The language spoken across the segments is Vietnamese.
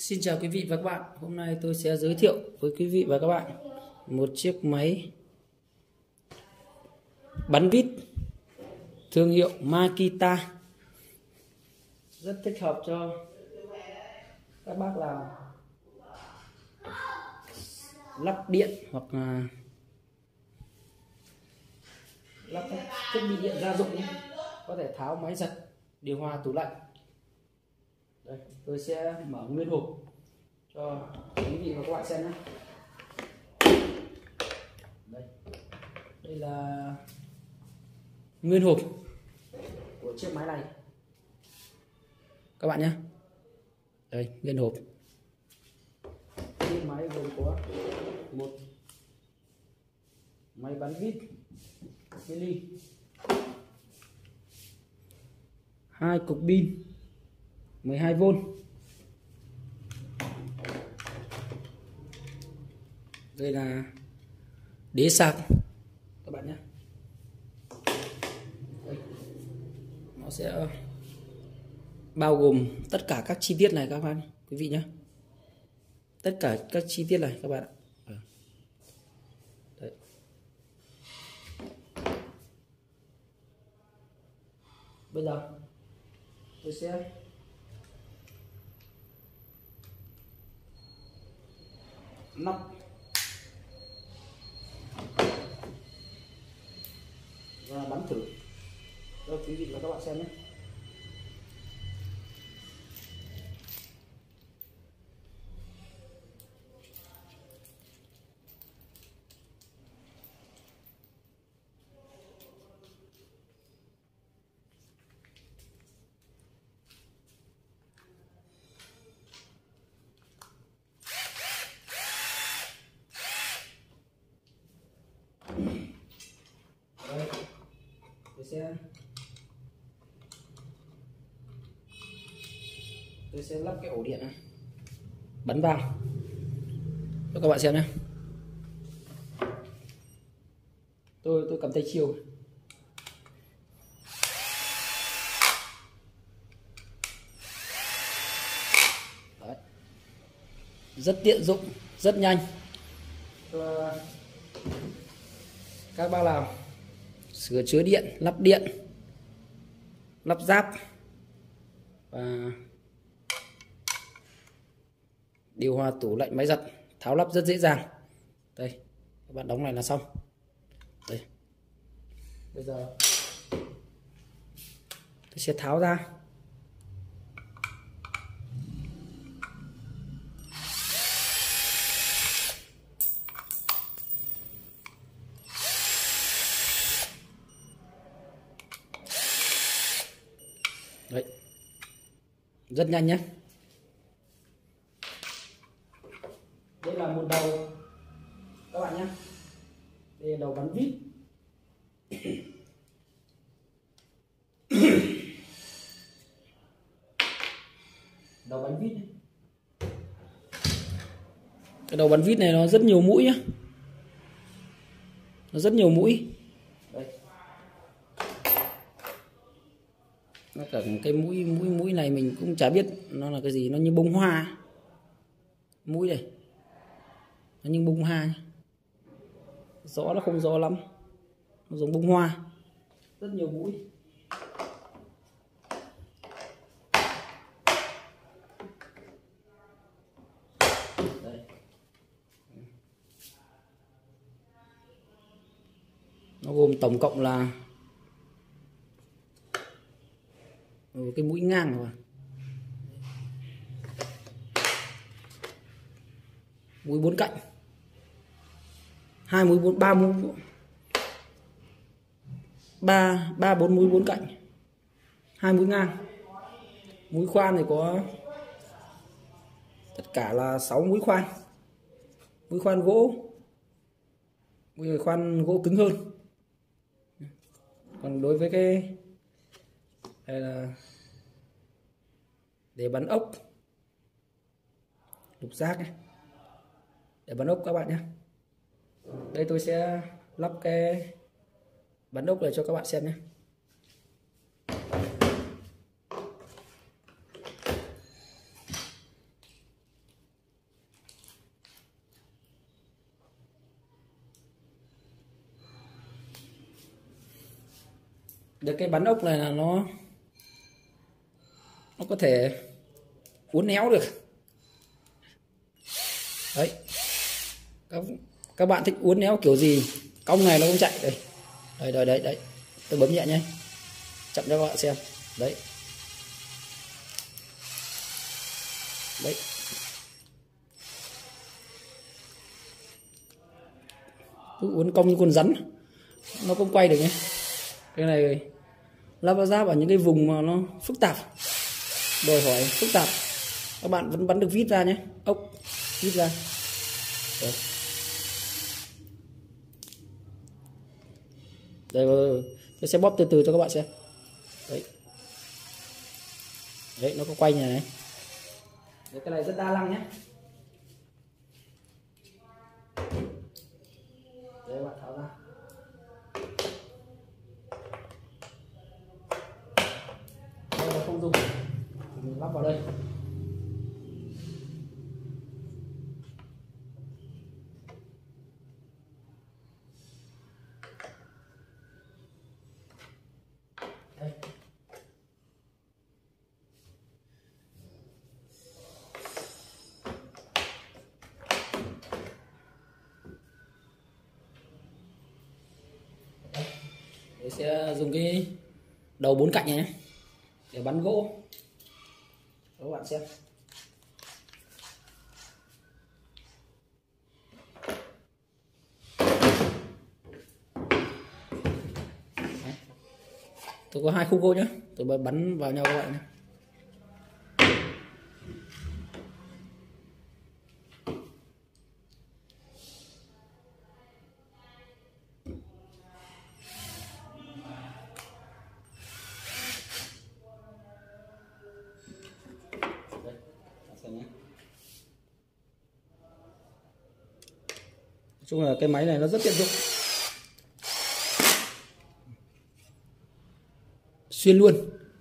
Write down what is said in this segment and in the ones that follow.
Xin chào quý vị và các bạn. Hôm nay tôi sẽ giới thiệu với quý vị và các bạn một chiếc máy bắn vít thương hiệu Makita, rất thích hợp cho các bác làm lắp điện hoặc là lắp các thiết bị điện gia dụng, có thể tháo máy giặt, điều hòa, tủ lạnh. Đây, tôi sẽ mở nguyên hộp cho quý vị và các bạn xem nhé. Đây là nguyên hộp của chiếc máy này các bạn nhé. Đây, nguyên hộp. Chiếc máy gồm có một máy bắn vít mini, 2 cục pin 12V. Đây là đế sạc các bạn nhé. Đây, nó sẽ bao gồm tất cả các chi tiết này các bạn quý vị nhé, tất cả các chi tiết này các bạn ạ. Đấy. Bây giờ tôi sẽ lắp và bắn thử cho quý vị và các bạn xem nhé. Đây, tôi sẽ lắp cái ổ điện này, bắn vào cho các bạn xem nhé. Tôi cầm tay chiêu. Đấy. Rất tiện dụng, rất nhanh cho các bác làm sửa chữa điện, lắp ráp và điều hòa, tủ lạnh, máy giặt, tháo lắp rất dễ dàng. Đây, các bạn đóng này là xong. Đây, bây giờ tôi sẽ tháo ra. Đấy, rất nhanh nhé. Đây là một đầu các bạn nhé. Đây là đầu bắn vít. Đầu bắn vít. Cái đầu bắn vít này nó rất nhiều mũi nhé. Nó rất nhiều mũi. Đây. Nó cả cái mũi này mình cũng chả biết nó là cái gì, nó như bông hoa. Mũi này nó như bông hoa, rõ nó không rõ lắm, nó giống bông hoa, rất nhiều mũi. Đây. Nó gồm tổng cộng là cái mũi ngang rồi, mũi 4 cạnh, 2 mũi 4, 3 mũi, 4 mũi 4 cạnh, 2 mũi ngang. Mũi khoan thì có tất cả là 6 mũi khoan. Mũi khoan gỗ, mũi khoan gỗ cứng hơn. Còn đối với cái đây là để bắn ốc, lục giác này, để bắn ốc các bạn nhé. Đây tôi sẽ lắp cái bắn ốc này cho các bạn xem nhé. được cái bắn ốc này là nó có thể uốn éo được. Đấy, các bạn thích uốn éo kiểu gì, cong này nó không chạy. Đây, tôi bấm nhẹ nhé, chậm cho các bạn xem. Đấy, cứ uốn cong như con rắn nó không quay được nhé. Cái này lắp ráp ở những cái vùng mà nó phức tạp, đòi hỏi phức tạp, các bạn vẫn bắn được vít ra nhé, ốc vít ra. Đấy. Đây, tôi sẽ bóp từ từ cho các bạn xem. Đấy, nó có quay như này. Đấy, cái này rất đa năng nhé. Đấy, bạn tháo ra. Đây là không dùng, mình lắp vào đây. Đây. Tôi sẽ dùng cái đầu 4 cạnh này nhé để bắn gỗ cho các bạn xem. Đấy. Tôi có 2 khúc gỗ nhé, tôi bắn vào nhau các bạn nhé. Nói chung là cái máy này nó rất tiện dụng, xuyên luôn.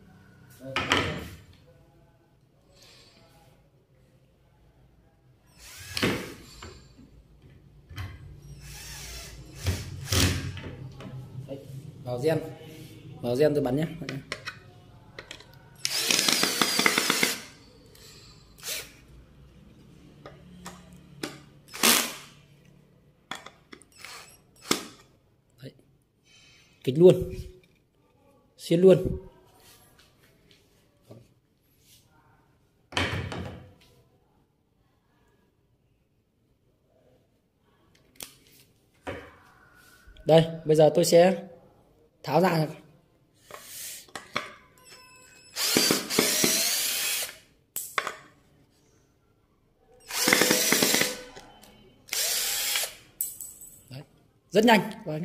Đấy, vào gen tôi bắn nhé. Đấy. Kịch luôn, xuyên luôn. Đây, bây giờ tôi sẽ tháo ra. Đấy, rất nhanh.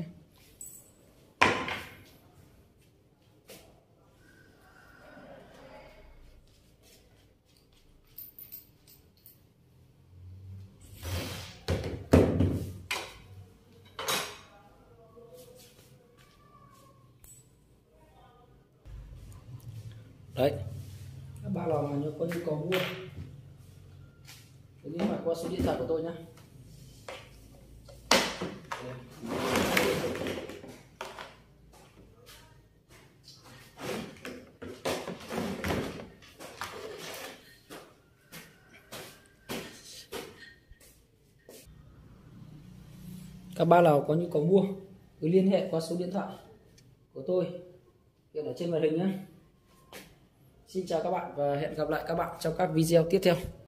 Đấy, các bạn nào mà có nhu cầu mua thì liên hệ qua số điện thoại của tôi nhé. Các bạn nào có nhu cầu mua cứ liên hệ qua số điện thoại của tôi hiện ở trên màn hình nhé. Xin chào các bạn và hẹn gặp lại các bạn trong các video tiếp theo.